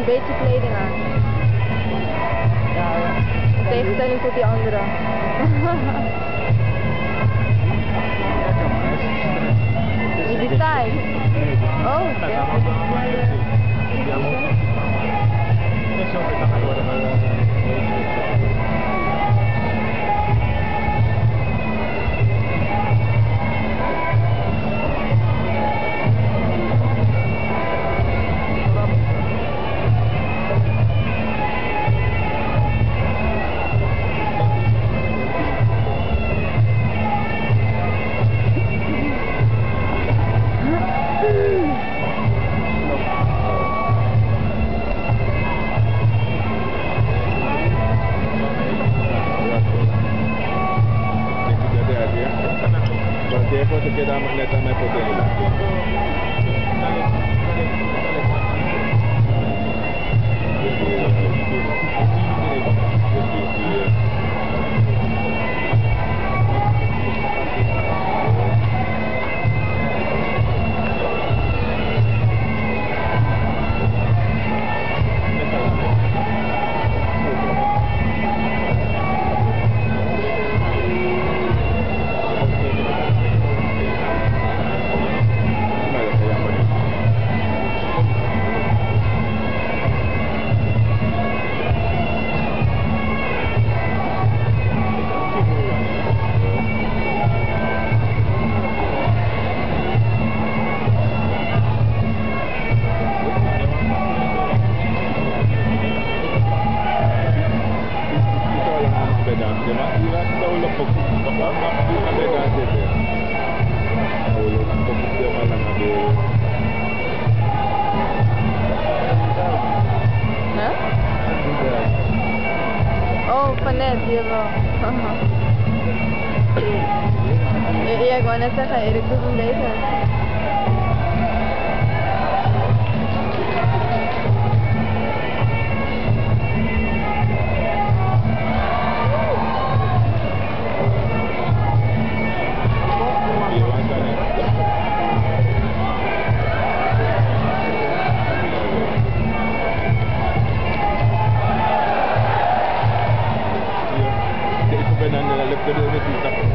een beetje kleding aan. Ja, ja. In tegenstelling tot die andere. Is die taai? Oh, ja. Porque queda neta mai puternică. Oh, van net, die wel. Ja, ik wou net zeggen, Erik doet hem beter. Ik ben aan de